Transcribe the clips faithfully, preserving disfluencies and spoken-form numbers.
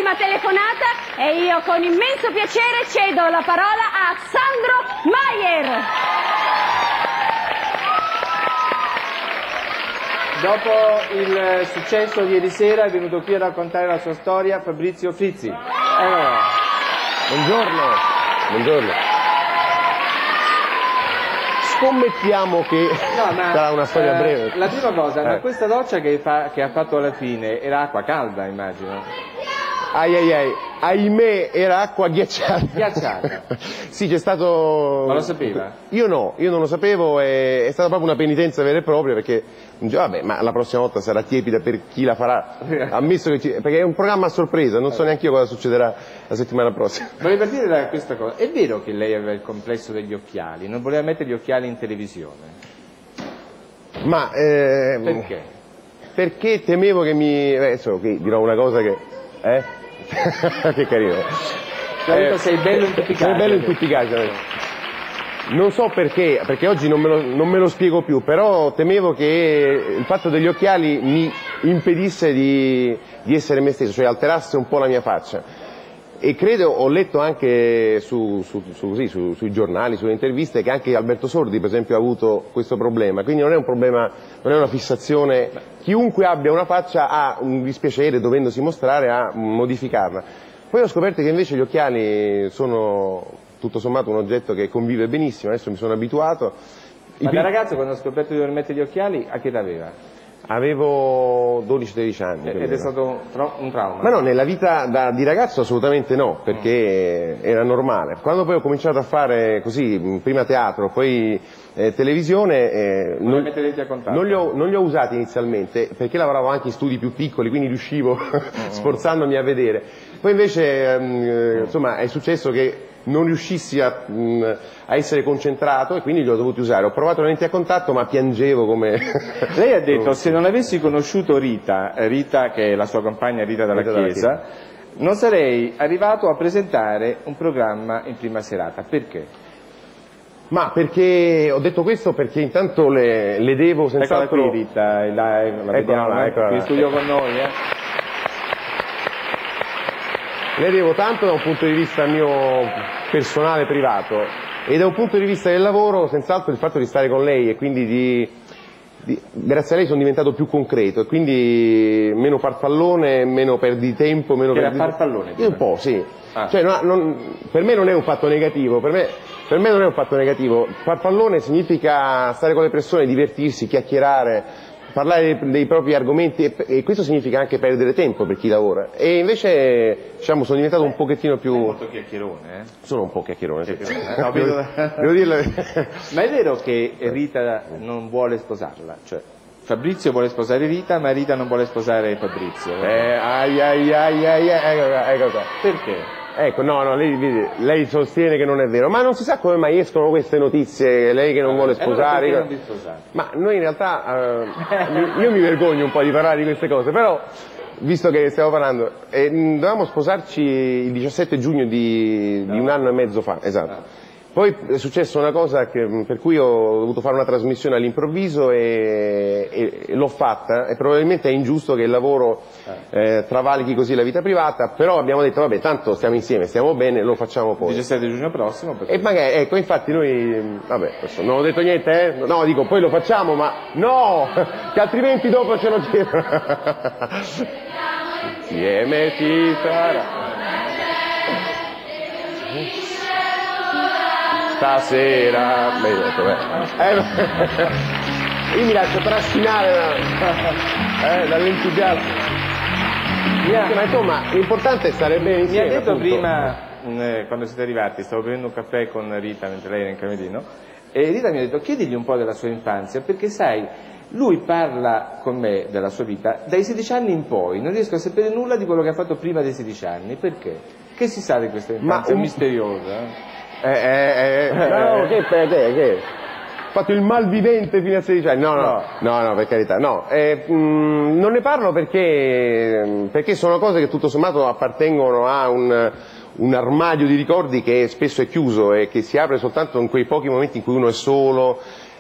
prima telefonata e io con immenso piacere cedo la parola a Sandro Maier. Dopo il successo di ieri sera è venuto qui a raccontare la sua storia Fabrizio Frizzi. Eh, buongiorno, buongiorno. Scommettiamo che no, ma, sarà una storia eh, breve. La prima cosa, eh. ma questa doccia che, fa, che ha fatto alla fine era acqua calda, immagino. Ai ai ai, ahimè, era acqua ghiacciata. Ghiacciata? Sì, c'è stato... Ma lo sapeva? Io no, io non lo sapevo, e è stata proprio una penitenza vera e propria, perché vabbè, ma la prossima volta sarà tiepida per chi la farà, ammesso che ci... perché è un programma a sorpresa, non so neanche io cosa succederà la settimana prossima. Vorrei partire da questa cosa, è vero che lei aveva il complesso degli occhiali, non voleva mettere gli occhiali in televisione? Ma... Eh... Perché? Perché temevo che mi... Eh, adesso che dirò una cosa che... Eh? Che carino. Eh, sei bello intuppicato. Sei bello intuppicato. Non so perché, perché oggi non me, lo, non me lo spiego più, però temevo che il fatto degli occhiali mi impedisse di, di essere me stesso, cioè alterasse un po' la mia faccia. E credo, ho letto anche su, su, su, sì, su, sui giornali, sulle interviste, che anche Alberto Sordi, per esempio, ha avuto questo problema. Quindi non è un problema, non è una fissazione. Chiunque abbia una faccia ha un dispiacere, dovendosi mostrare, a modificarla. Poi ho scoperto che invece gli occhiali sono, tutto sommato, un oggetto che convive benissimo, adesso mi sono abituato. Ma da ragazzo, quando ha scoperto di dover mettere gli occhiali, a che età aveva? Avevo dodici tredici anni. Ed è stato un trauma? Ma no, nella vita da, di ragazzo assolutamente no, perché mm. era normale. Quando poi ho cominciato a fare così, prima teatro, poi eh, televisione, eh, non, a non, li ho, non li ho usati inizialmente, perché lavoravo anche in studi più piccoli, quindi riuscivo, mm. sforzandomi a vedere. Poi invece, ehm, mm. insomma, è successo che non riuscissi a, mh, a essere concentrato e quindi li ho dovuti usare. Ho provato lenti a contatto, ma piangevo come... Lei ha detto, se non avessi conosciuto Rita, Rita che è la sua compagna Rita dalla Rita Chiesa, dalla Chiesa, non sarei arrivato a presentare un programma in prima serata. Perché? Ma perché, ho detto questo perché intanto le, le devo senz'altro... Eccola qui Rita, la, la eccola vediamo, là, eccola qui in là. studio con noi. Eh? Le devo tanto da un punto di vista mio personale, privato, e da un punto di vista del lavoro, senz'altro il fatto di stare con lei e quindi di, di... grazie a lei sono diventato più concreto e quindi meno farfallone, meno perdi tempo, meno che perdi... era farfallone? Io un po', sì. Ah. Cioè, no, non... per me non è un fatto negativo, per me... per me non è un fatto negativo. Farfallone significa stare con le persone, divertirsi, chiacchierare, parlare dei, dei propri argomenti e, e questo significa anche perdere tempo per chi lavora. E invece, diciamo, sono diventato un pochettino più... È molto chiacchierone, eh? Sono un po' chiacchierone, sì. chiacchierone eh? No, devo, vedo... devo dirlo. Ma è vero che Rita non vuole sposarla? Cioè, Fabrizio vuole sposare Rita, ma Rita non vuole sposare Fabrizio. Eh, ai ai ai ai, ecco qua, ecco qua. Perché? Ecco, no, no, lei, lei sostiene che non è vero, ma non si sa come mai escono queste notizie, lei che non vuole sposare. Eh, allora non sposare? Ma noi in realtà, eh, io mi vergogno un po' di parlare di queste cose, però, visto che stiamo parlando, eh, dovevamo sposarci il diciassette giugno di, no. di un anno e mezzo fa, esatto. No. Poi è successa una cosa che, per cui ho dovuto fare una trasmissione all'improvviso e, e, e l'ho fatta, e probabilmente è ingiusto che il lavoro eh, travalichi così la vita privata, però abbiamo detto vabbè, tanto stiamo insieme, stiamo bene, lo facciamo poi. Il diciassette giugno prossimo. Perché... E magari, ecco, infatti noi, vabbè, non ho detto niente, eh? No, dico, poi lo facciamo, ma no, che altrimenti dopo ce lo chiedono. Insieme ci sarà. Stasera, beh, detto, beh. Eh, io mi lascio trascinare da, eh, dall'entusiasmo. Yeah. Ma insomma, l'importante è stare bene insieme. Mi ha detto appunto. prima, mh, quando siete arrivati, stavo bevendo un caffè con Rita mentre lei era in camerino, e Rita mi ha detto chiedigli un po' della sua infanzia, perché sai, lui parla con me della sua vita dai sedici anni in poi, non riesco a sapere nulla di quello che ha fatto prima dei sedici anni, perché? Che si sa di questa infanzia un... misteriosa? Eh, eh, eh, no, che per te, che? Ho fatto il malvivente fino a sedici anni, no, no, no, no, per carità, no, eh, mh, non ne parlo perché, perché sono cose che tutto sommato appartengono a un, un armadio di ricordi che spesso è chiuso e che si apre soltanto in quei pochi momenti in cui uno è solo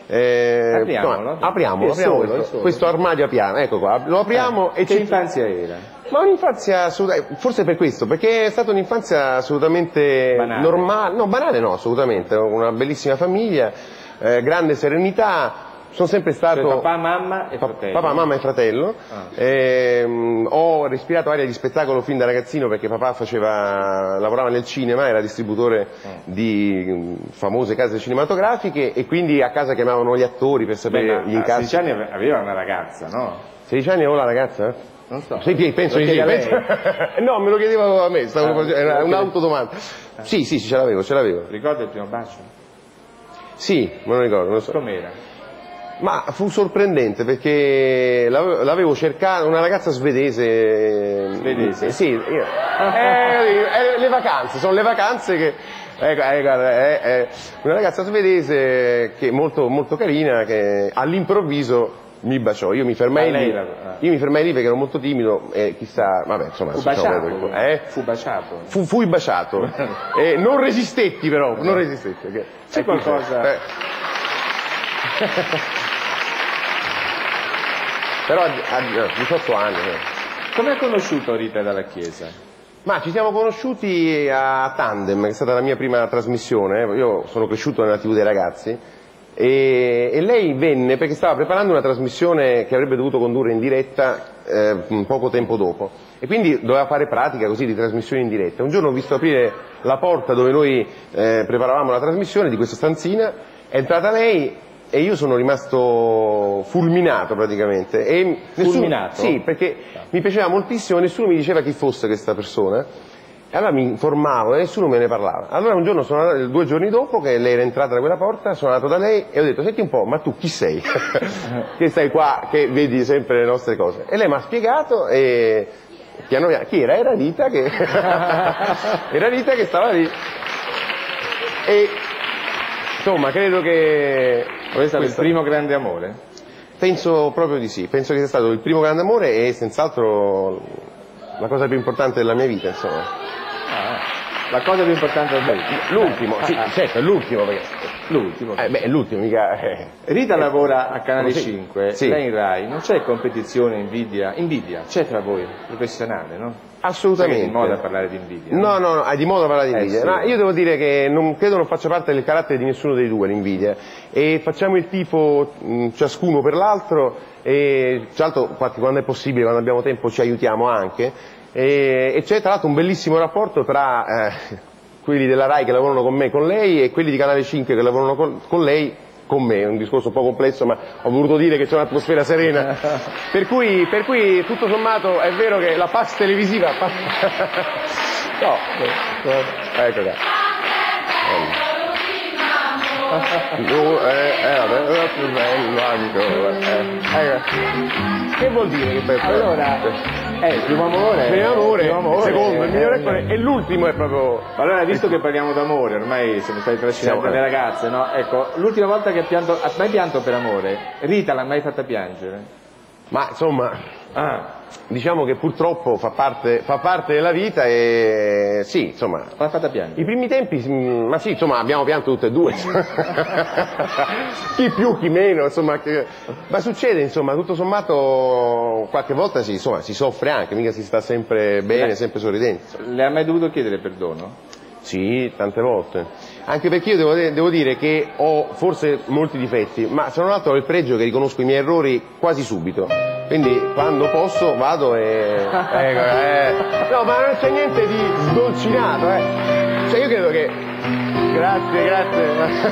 Eh, apriamolo, no, apriamo, apriamo solo, questo, solo. questo armadio a piano, ecco qua, lo apriamo eh, e che ci... infanzia era? Ma un'infanzia assolutamente, forse per questo, perché è stata un'infanzia assolutamente Banale. normale, no banale no, assolutamente, una bellissima famiglia, eh, grande serenità. Sono sempre stato... Cioè, papà, mamma e fratello. Papà, mamma e fratello. Ah. Ehm, ho respirato aria di spettacolo fin da ragazzino perché papà faceva, lavorava nel cinema, era distributore Ah. di mm, famose case cinematografiche e quindi a casa chiamavano gli attori per sapere Beh, ma gli a incassi. sedici anni aveva una ragazza, no? sedici anni avevo la ragazza? Non so. Sì, che penso Lo di sì. chiede a penso- no, me lo chiedevo a me, stavo Ah, facendo- era lo chiede- un'autodomanda. Sì, sì, sì, ce l'avevo, ce l'avevo. Ricorda il primo bacio? Sì, me lo ricordo, non lo so. Com'era? Ma fu sorprendente perché l'avevo l'avevo cercata, una ragazza svedese. Svedese? Sì, io- eh, eh, le vacanze, sono le vacanze che. Ecco, eh, guarda, eh, eh, una ragazza svedese che molto, molto carina che all'improvviso mi baciò. Io mi fermai Ah, lei lì. la- ah. Io mi fermai lì perché ero molto timido e chissà, vabbè, insomma, Fu insomma, baciato? eh? Fu baciato? Fu, fui baciato. Eh, non resistetti però, non resistetti. ok? C'è Eh, qualcosa- eh. Però a, a diciotto anni. eh. Come hai conosciuto Rita Dalla Chiesa? Ma ci siamo conosciuti a Tandem, che è stata la mia prima trasmissione. Io sono cresciuto nella tivù dei ragazzi e, e lei venne perché stava preparando una trasmissione che avrebbe dovuto condurre in diretta eh, poco tempo dopo. E quindi doveva fare pratica così di trasmissione in diretta. Un giorno ho visto aprire la porta dove noi eh, preparavamo la trasmissione di questa stanzina, è entrata lei e io sono rimasto fulminato praticamente. E nessuno- Fulminato? Sì, perché mi piaceva moltissimo, nessuno mi diceva chi fosse questa persona. E allora mi informavo e nessuno me ne parlava. Allora un giorno, sono andato, due giorni dopo che lei era entrata da quella porta, sono andato da lei e ho detto, senti un po', ma tu chi sei? Che stai qua, che vedi sempre le nostre cose. E lei mi ha spiegato e piano piano, chi era? Era Rita che, era Rita che stava lì. E insomma, credo che... Questo è stato il questo- primo grande amore? Penso proprio di sì, penso che sia stato il primo grande amore e senz'altro la cosa più importante della mia vita, insomma. Ah, la cosa più importante del mondo. L'ultimo, sì, Ah, ah. certo, è l'ultimo perché... L'ultimo. Eh, beh, è l'ultimo, mica... eh. Rita lavora a Canale Sì. cinque, Sì. lei in Rai, non c'è competizione, invidia? Invidia, c'è tra voi, professionale, no? Assolutamente. È di moda parlare di invidia. No, no, no, è di moda parlare di Eh, invidia. sì. No, io devo dire che non, credo non faccia parte del carattere di nessuno dei due l'invidia. E facciamo il tifo mh, ciascuno per l'altro e tra l'altro qualche- quando è possibile, quando abbiamo tempo ci aiutiamo anche. E, e c'è tra l'altro un bellissimo rapporto tra eh, quelli della Rai che lavorano con me, con lei, e quelli di Canale cinque che lavorano con, con lei, con me. È un discorso un po' complesso, ma ho voluto dire che c'è un'atmosfera serena. Per cui, per cui tutto sommato è vero che la pax televisiva... no, eh, ecco qua. No, eh, eh, vabbè, era più bello ancora. Eh, ecco. Che vuol dire che per Allora, eh, il primo amore. il primo amore, il primo il secondo, il migliore eh, e l'ultimo è proprio... Allora, visto che parliamo d'amore, ormai siamo stati trascinati Siamo- dalle ragazze, no? Ecco, l'ultima volta che ha pianto, ha mai pianto per amore? Rita l'ha mai fatta piangere? Ma insomma, Ah, diciamo che purtroppo fa parte, fa parte della vita e sì, insomma, l'ha fatta piangere. i primi tempi, mm, ma sì, insomma, abbiamo pianto tutte e due. Chi più, chi meno, insomma, che- ma succede, insomma, tutto sommato qualche volta sì, insomma, si soffre anche, mica si sta sempre bene, Eh. sempre sorridenti. insomma. Le ha mai dovuto chiedere perdono? Sì, tante volte. Anche perché io devo, devo dire che ho forse molti difetti, ma se non altro ho il pregio che riconosco i miei errori quasi subito. Quindi quando posso vado e... ecco, eh. No, ma non c'è niente di sdolcinato, eh. Cioè io credo che... Grazie, grazie.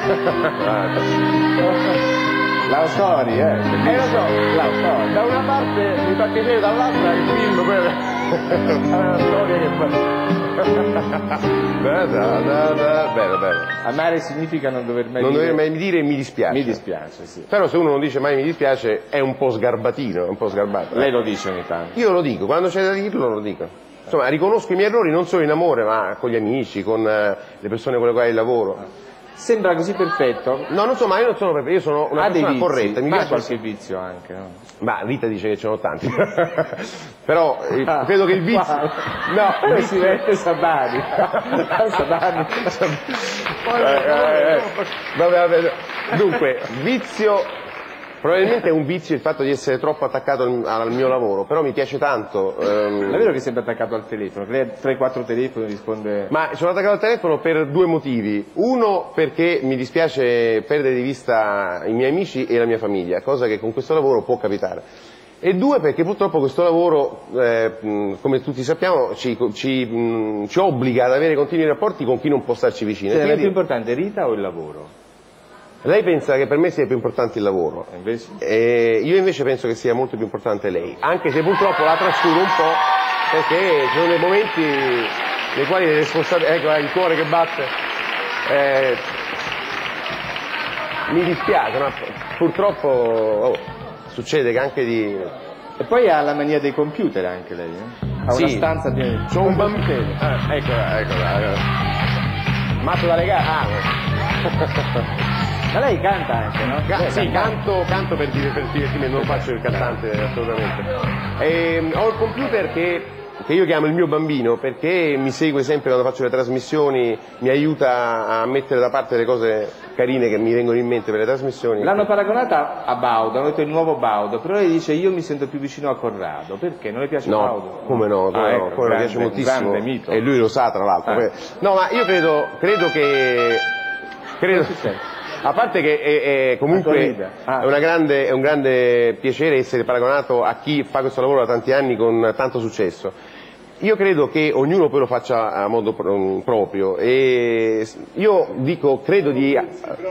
La story, eh. Eh lo so, La story. da una parte mi fa piacere, dall'altra il film poi è una storia che fa... Da, da, da, da. Bello, bello. Amare significa non dover mai Non dire... dover mai dire mi dispiace. Mi dispiace, sì. Però se uno non dice mai mi dispiace è un po' sgarbatino, è un po' sgarbato. Lei lo dice ogni tanto. Io lo dico, quando c'è da dirlo lo dico. Insomma, riconosco i miei errori non solo in amore, ma con gli amici, con eh, le persone con le quali lavoro. sembra così perfetto. No, non so, ma io non sono perfetto, io sono una ha dei persona vizi, corretta. Mi ma piace qualche vizio anche, no? Ma Rita dice che ce ne sono tanti. Però eh, credo che il vizio... No, il si mette Sabani. Sabani. eh, eh, eh. Vabbè, vabbè. Dunque, vizio... Probabilmente è un vizio il fatto di essere troppo attaccato al, al mio lavoro, però mi piace tanto. Ehm... È vero che è sempre attaccato al telefono, lei ha tre quattro telefoni risponde... Ma sono attaccato al telefono per due motivi. Uno, perché mi dispiace perdere di vista i miei amici e la mia famiglia, cosa che con questo lavoro può capitare. E due, perché purtroppo questo lavoro, eh, come tutti sappiamo, ci, ci, mh, ci obbliga ad avere continui rapporti con chi non può starci vicino. Cioè, quindi... è più importante Rita o il lavoro? Lei pensa che per me sia più importante il lavoro, e invece? E io invece penso che sia molto più importante lei, anche se purtroppo la trascuro un po', perché ci sono dei momenti nei quali le responsabilità, ecco il cuore che batte, eh, mi dispiace, ma purtroppo oh, succede che anche di... E poi ha la mania dei computer anche lei, eh? Ha sì, una stanza piena di... C'ho un bambino, ah, eccola, eccola, eccola. Matto da legare, ah, ma lei canta anche, no? Ca sì, canto, canto per, dire, per divertimento, non faccio il cantante assolutamente. E, ho il computer che, che io chiamo il mio bambino perché mi segue sempre quando faccio le trasmissioni, mi aiuta a mettere da parte le cose carine che mi vengono in mente per le trasmissioni. L'hanno paragonata a Baudo, hanno detto il nuovo Baudo, però lei dice io mi sento più vicino a Corrado, perché? Non le piace no, Baudo? Come no, come ah, no, ecco, come grande, mi piace moltissimo mito. E lui lo sa tra l'altro. Ah. No, ma io credo, credo che... Credo, a parte che è, è comunque ah. è, una grande, è un grande piacere essere paragonato a chi fa questo lavoro da tanti anni con tanto successo. Io credo che ognuno poi lo faccia a modo pro proprio e io dico, credo di... Hai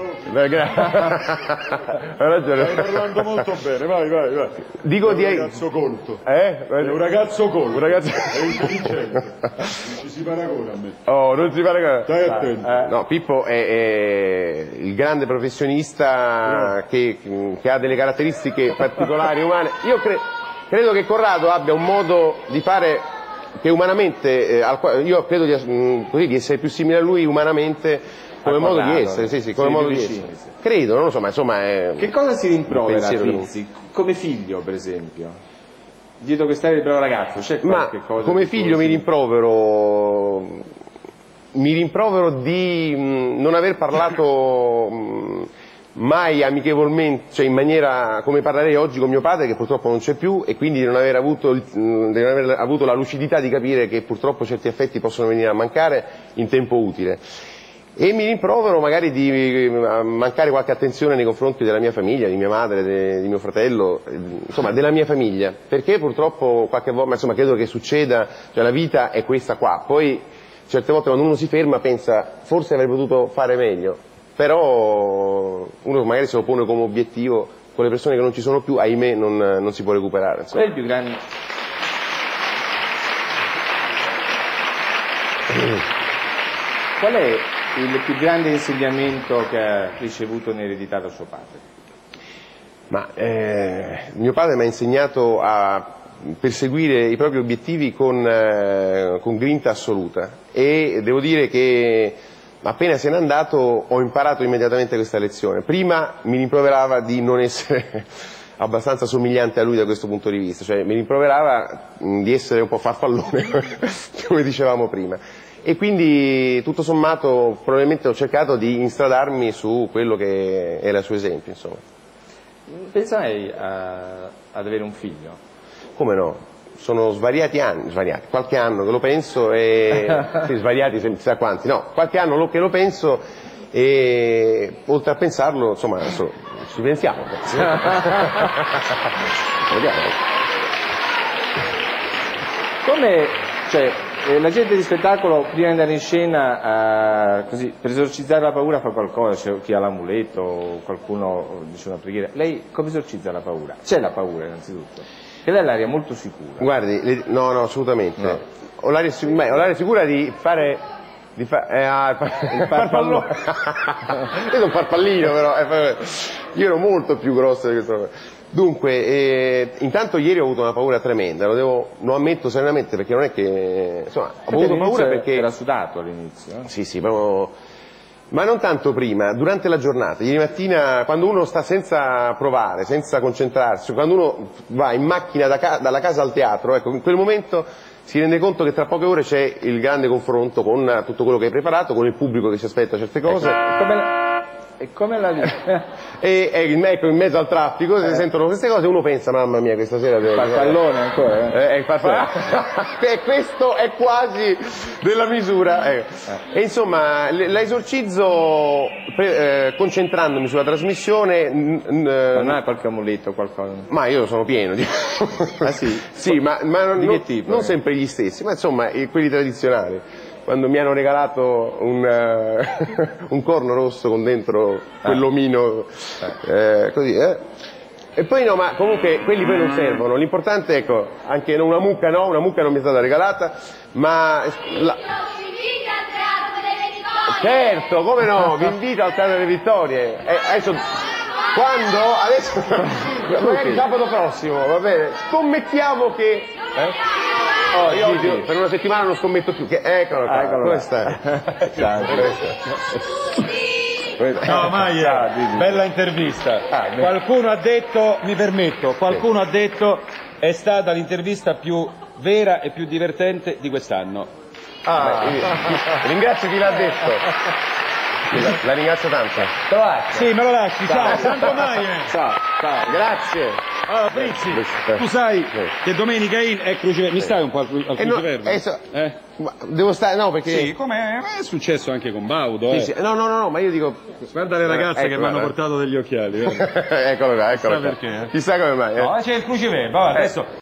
ragione. Stai parlando molto bene, vai, vai, vai. Dico è un di... ragazzo colto. Eh? È un ragazzo colto. Un ragazzo... È intelligente. Non ci si paragona a me. Oh, non si paragona. Stai attento. Eh, no, Pippo è, è il grande professionista che, che ha delle caratteristiche particolari, umane. Io cre credo che Corrado abbia un modo di fare che umanamente, eh, al quale, io credo di, mh, così, di essere più simile a lui umanamente come modo di essere, sì, sì, come modo di essere. Credo, non lo so, ma insomma è... Che cosa si rimprovera a Pizzi? Come figlio, per esempio? Dietro quest'aria di bravo ragazzo, c'è qualche ma cosa? Come figlio così? mi rimprovero... Mi rimprovero di mh, non aver parlato... Mh, mai amichevolmente, cioè in maniera come parlerei oggi con mio padre che purtroppo non c'è più e quindi di non aver avuto, il, di non aver avuto la lucidità di capire che purtroppo certi affetti possono venire a mancare in tempo utile. E mi rimprovero magari di mancare qualche attenzione nei confronti della mia famiglia, di mia madre, de, di mio fratello, insomma della mia famiglia, perché purtroppo qualche volta, insomma credo che succeda, cioè la vita è questa qua, poi certe volte quando uno si ferma pensa forse avrei potuto fare meglio. Però uno magari se lo pone come obiettivo, con le persone che non ci sono più, ahimè, non, non si può recuperare. Qual è il più grande... Qual è il più grande insegnamento che ha ricevuto in eredità da suo padre? Ma eh, mio padre mi ha insegnato a perseguire i propri obiettivi con, eh, con grinta assoluta e devo dire che appena se n'è andato ho imparato immediatamente questa lezione. Prima mi rimproverava di non essere abbastanza somigliante a lui da questo punto di vista, cioè mi rimproverava di essere un po' farfallone, come dicevamo prima. E quindi tutto sommato probabilmente ho cercato di instradarmi su quello che era il suo esempio, insomma. Pensa lei a, ad avere un figlio? Come no? Sono svariati anni, svariati, qualche anno che lo penso e... sì, svariati, se sa quanti, no, qualche anno che lo penso e oltre a pensarlo, insomma, adesso ci pensiamo. Come, cioè, eh, la gente di spettacolo prima di andare in scena, eh, così, per esorcizzare la paura fa qualcosa, c'è chi ha l'amuleto, qualcuno dice una preghiera. Lei come esorcizza la paura? C'è la paura innanzitutto? Che lei ha l'aria molto sicura. Guardi, le, no, no, assolutamente. No. Ho l'aria sicura di fare... Di fa, eh, ah, il farfallone. Io sono un farfallino però. Eh, io ero molto più grosso di questo. Dunque, eh, intanto ieri ho avuto una paura tremenda, lo, devo, lo ammetto serenamente perché non è che... Insomma, ho avuto paura perché... Era sudato all'inizio. Eh? Sì, sì, proprio... Ma non tanto prima, durante la giornata, ieri mattina, quando uno sta senza provare, senza concentrarsi, quando uno va in macchina da ca dalla casa al teatro, ecco, in quel momento si rende conto che tra poche ore c'è il grande confronto con tutto quello che hai preparato, con il pubblico che si aspetta certe cose. Ecco, come la... E come la vita? e, e in, ecco, in mezzo al traffico si sentono queste cose e uno pensa, mamma mia, questa sera devo... Farfallone ancora, eh? Eh, eh, e questo è quasi della misura. Eh. E insomma, la esorcizzo eh, concentrandomi sulla trasmissione. Non hai qualche amuleto, qualcosa? Ma io sono pieno di... Ah sì? Sì, ma, ma non, di che tipo? Non sempre gli stessi, ma insomma quelli tradizionali. Quando mi hanno regalato un, uh, un corno rosso con dentro quell'omino, eh, così, eh. E poi no, ma comunque quelli poi non servono. L'importante, ecco, anche una mucca no, una mucca non mi è stata regalata, ma... La... Certo, come no, vi invito al Teatro delle Vittorie. Eh, adesso, quando? Adesso, magari sabato prossimo, va bene? Scommettiamo che... Eh? Oh, io oggi per una settimana non scommetto più. Che... Eccolo qua, eccolo come stai? No, Maia, bella intervista. Ah, qualcuno ha detto, mi permetto, qualcuno ha detto è stata l'intervista più vera e più divertente di quest'anno. Ah, ringrazio chi l'ha detto. La, la ringrazio tanto. Sì, me lo lasci, ciao, Sandro Maia. Ciao, ciao, grazie. Allora, Frizzi, tu sai che domenica in è Cruciverba. Mi stai un po' al, al eh no, Cruciverba? eh, so, eh? Devo stare, no, perché... Sì, come è successo anche con Baudo, eh. Sì, sì. No, no, no, no, ma io dico... Guarda le ragazze ecco, che mi hanno portato degli occhiali. Eccolo qua, eccolo qua. Chissà perché, eh. Chissà come mai. Eh. No, c'è il Cruciverba, adesso...